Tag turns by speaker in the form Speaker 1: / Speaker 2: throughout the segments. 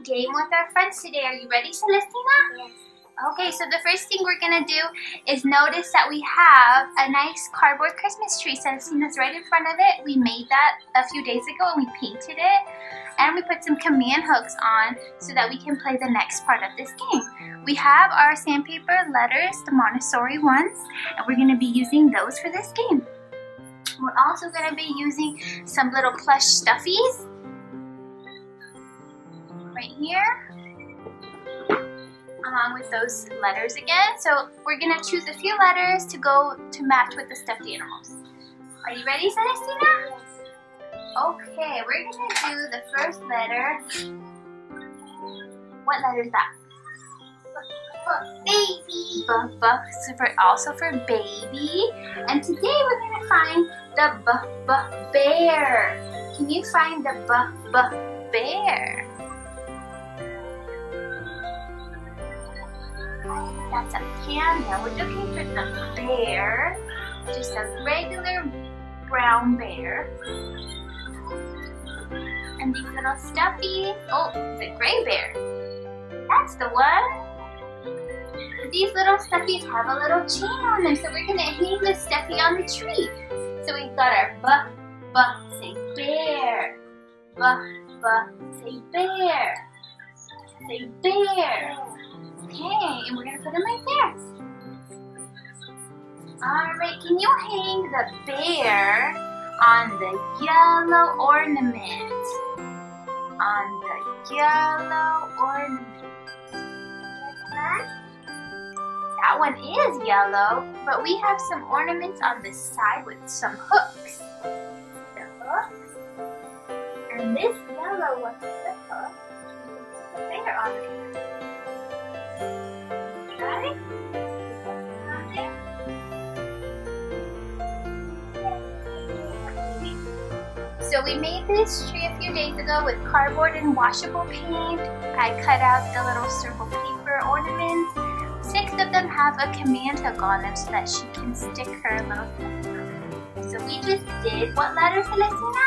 Speaker 1: game with our friends today. Are you ready, Celestina?
Speaker 2: Yes.
Speaker 1: Okay, so the first thing we're gonna do is notice that we have a nice cardboard Christmas tree. Celestina's right in front of it. We made that a few days ago and we painted it. And we put some command hooks on so that we can play the next part of this game. We have our sandpaper letters, the Montessori ones, and we're gonna be using those for this game. We're also gonna be using some little plush stuffies right here, along with those letters again. So we're gonna choose a few letters to go to match with the stuffed animals. Are you ready, Celestina?
Speaker 2: Yes.
Speaker 1: Okay, we're gonna do the first letter. What letter is that?
Speaker 2: Baby.
Speaker 1: Also for baby. And today we're gonna find the bear. Can you find the bear? That's a panda. We're looking for the bear. Just a regular brown bear. And these little stuffies. Oh, it's a gray bear. That's the one. These little stuffies have a little chain on them, so we're gonna hang the stuffy on the tree. So we've got our say bear. Say bear. Say bear. Okay, and we're gonna put them right there. Alright, can you hang the bear on the yellow ornament? On the yellow ornament. That one is yellow, but we have some ornaments on the side with some hooks. The hooks. And this yellow one with the hook. Put the bear on there. Got it? On there. So we made this tree a few days ago with cardboard and washable paint. I cut out the little circle paper ornaments. 6 of them have a command hook on them so that she can stick her little thing. So we just did, what letter, Celestina?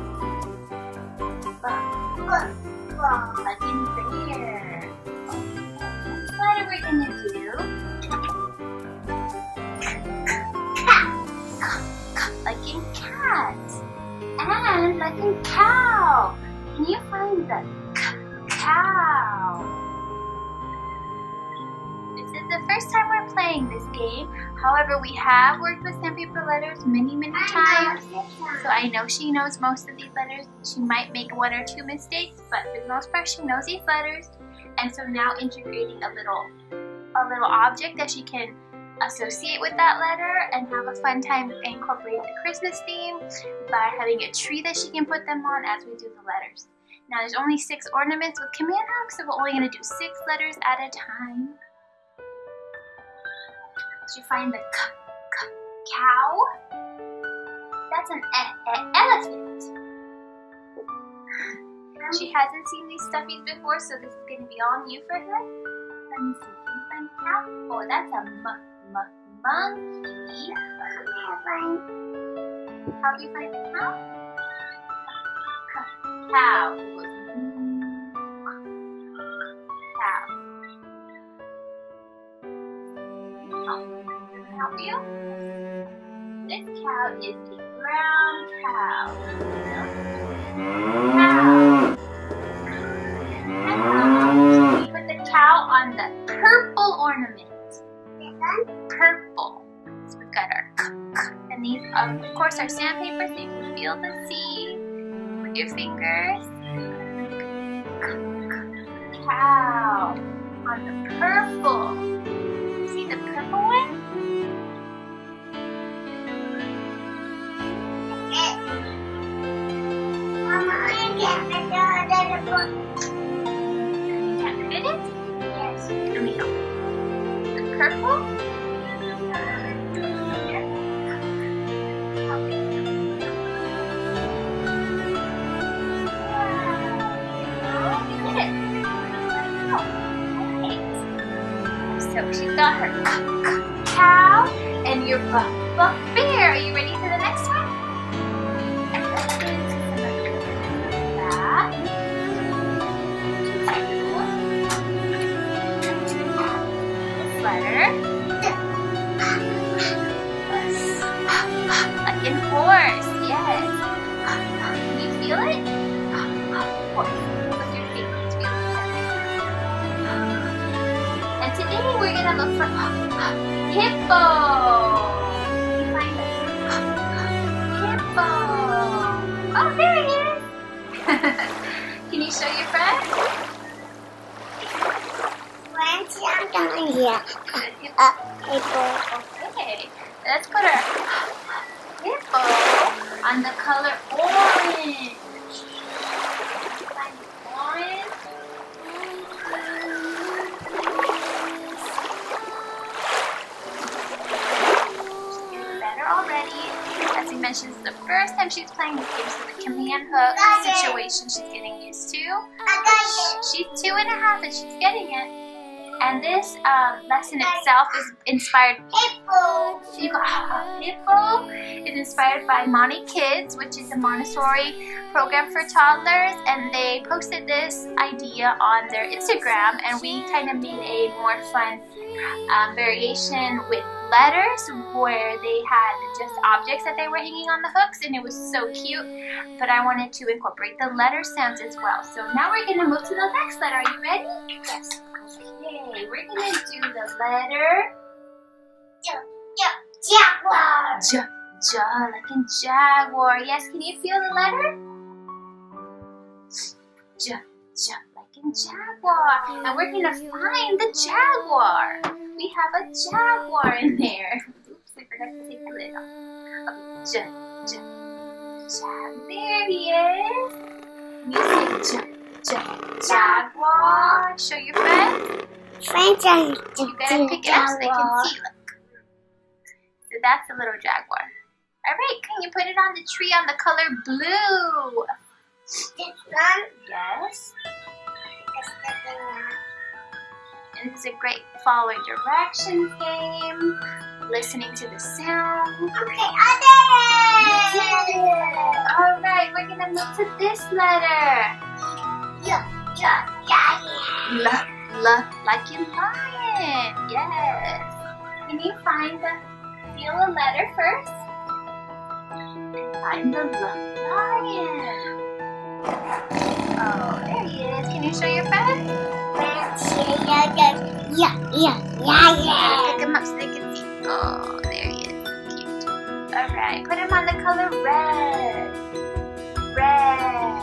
Speaker 1: Like in bear. What letter we're gonna do? Like in cat. And like in cow. Can you find the cow? This is the first time we're playing this game. However, we have worked with sandpaper letters many times. So I know she knows most of these letters. She might make 1 or 2 mistakes, but for the most part she knows these letters. And so now integrating a little object that she can associate with that letter and have a fun time incorporating the Christmas theme by having a tree that she can put them on as we do the letters. Now there's only 6 ornaments with command hooks, so we're only going to do 6 letters at a time. Did you find the cow? That's an elephant. She hasn't seen these stuffies before, so this is going to be all new for her. Let me see. Can you find the cow? Oh, that's a monkey. How do you find the cow? Cow. Cow. Oh, can I help you? This cow is a brown cow. Cow. We put the cow on the purple ornament. Purple. So we've got our and these of course are sandpaper so you can feel the C with your fingers. Cow on the purple. See the purple one?
Speaker 2: Mama, I can't fit it.
Speaker 1: You can't fit it?
Speaker 2: Yes.
Speaker 1: Let me go. The purple? So she's got her cow and your bear. Are you ready for the next one? And let's do some of that. Hippo. Can you find the hippo? Oh, there he is. Can you show your friend?
Speaker 2: Friends, I'm down here. Hippo.
Speaker 1: Okay, let's put our hippo on the color orange. Find the orange. She's getting better already. As we mentioned, it's the first time she's playing this game, so the command hook situation she's getting used to. She's 2.5 and she's getting it. And this lesson itself is inspired.
Speaker 2: Hippo.
Speaker 1: You got Hippo is inspired by Monty Kids, which is a Montessori program for toddlers, and they posted this idea on their Instagram, and we kind of made a more fun variation with letters where they had just objects that they were hanging on the hooks, and it was so cute. But I wanted to incorporate the letter sounds as well. So now we're gonna move to the next letter. Are you ready?
Speaker 2: Yes.
Speaker 1: Okay, we're gonna do the letter
Speaker 2: Jaguar.
Speaker 1: like in jaguar. Yes, can you feel the letter? Like in jaguar. And we're gonna find the jaguar. We have a jaguar in there. Oops, I forgot to take the lid off. Okay, there he is. You say jaguar. Show your friends.
Speaker 2: Friends,
Speaker 1: You gotta pick it up so they can see. Look. So that's a little jaguar. Alright, can you put it on the tree on the color blue?
Speaker 2: This one.
Speaker 1: Yes.
Speaker 2: This one.
Speaker 1: And this is a great following directions game. Listening to the sound.
Speaker 2: Okay,
Speaker 1: You did it! Alright, we're gonna move to this letter. Like in lion. Yes. Can you feel the letter first? And find the lion. Oh, there he is. Can you show your friend? Pick him up so they can see. Oh, there he is. Cute. Alright, put him on the color red. Red.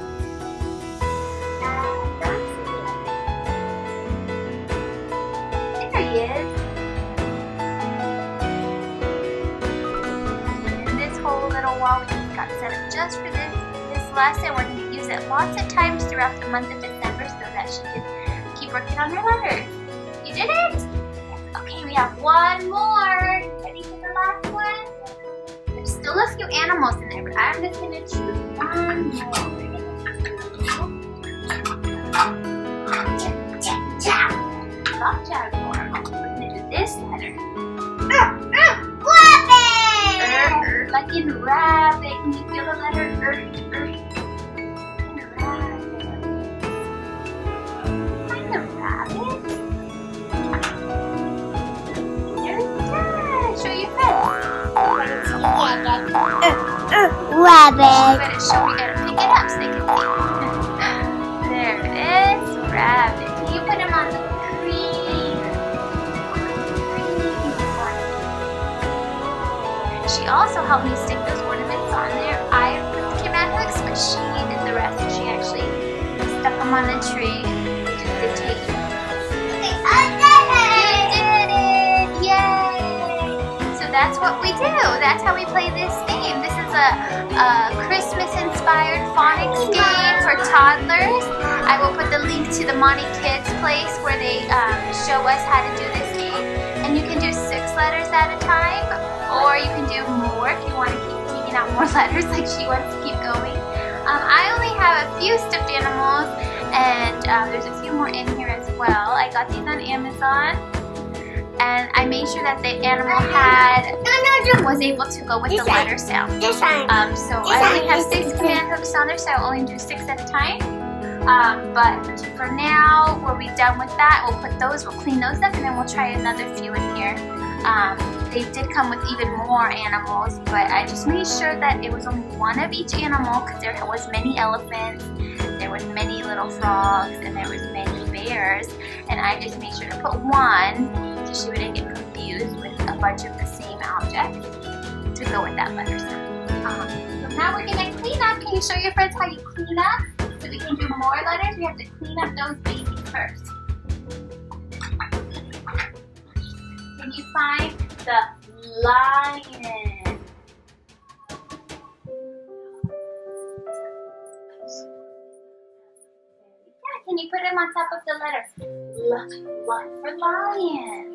Speaker 1: There he is. And this whole little wall we just got set up just for this lesson. We're going to use it lots of times throughout the month of December so that she can keep working on her letters. You did it? Okay, we have one more. Ready for the last one? There's still a few animals in there, but I'm just going to choose one more. Not jaguar. We're going to do this letter.
Speaker 2: Rabbit.
Speaker 1: Like in rabbit. Can you feel the letter Find the rabbit. There it is. Show your face.
Speaker 2: Rabbit.
Speaker 1: We gotta pick it up so they can see. There it is. Rabbit. Can you put him on the tree? She also helped me stick those ornaments on there. I put the command hooks, but she did the rest. And she actually stuck them on the tree. Just the tape. You did it! Yay! So that's what we do. That's how we play this game. This is a Christmas-inspired phonics game for toddlers. I will put the link to the Monty Kids place where they show us how to do this game. And you can do 6 letters at a time, or you can do more if you want to keep taking out more letters like she wants to keep going. I only have a few stuffed animals, and there's a few more in here as well. I got these on Amazon, and I made sure that the animal was able to go with the letter sound.
Speaker 2: This one.
Speaker 1: So I only have 6 command hooks on there, so I'll only do 6 at a time. But for now, we'll be done with that. We'll clean those up, and then we'll try another few in here. They did come with even more animals, but I just made sure that it was only one of each animal because there was many elephants, there was many little frogs, and there was many bears. And I just made sure to put one so she wouldn't get confused. bunch of the same objects to go with that letter sound. So now we're gonna clean up. Can you show your friends how you clean up? So we can do more letters, we have to clean up those babies first. Can you find the lion? Yeah, can you put them on top of the letter? For lion.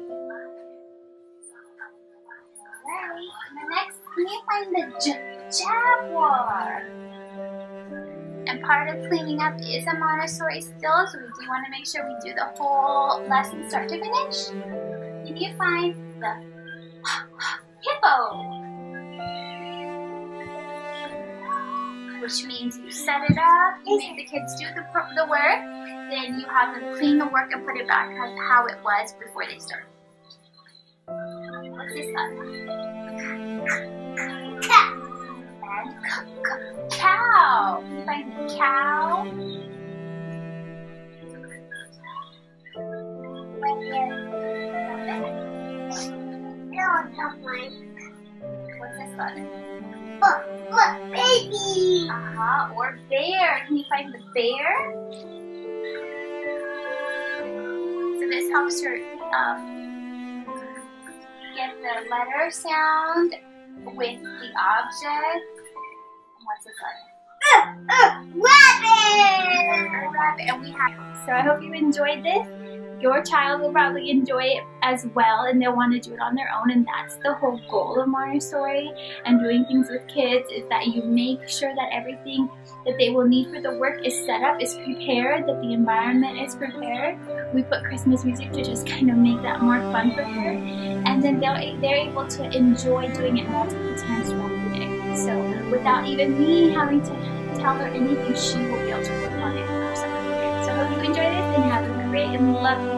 Speaker 1: Alright, and the next, can you find the jaguar? And part of cleaning up is a Montessori still, so we do want to make sure we do the whole lesson start to finish. Can you find the hippo? Which means you set it up, you make the kids do the work, then you have them clean the work and put it back as how it was before they started. What's this one?
Speaker 2: Cat.
Speaker 1: And cow. Can you find the cow? What's this one?
Speaker 2: Baby.
Speaker 1: Or bear. Can you find the bear? So this helps her get the letter sound with the object. What's this one?
Speaker 2: Rabbit.
Speaker 1: And we have. So I hope you enjoyed this. Your child will probably enjoy it as well, and they'll want to do it on their own, and that's the whole goal of Montessori and doing things with kids, is that you make sure that everything that they will need for the work is set up, is prepared, that the environment is prepared. We put Christmas music to just kind of make that more fun for her, and then they're able to enjoy doing it multiple times throughout the day. So without even me having to tell her anything, she will be able to work on it herself. So I hope you enjoy this and have a great and lovely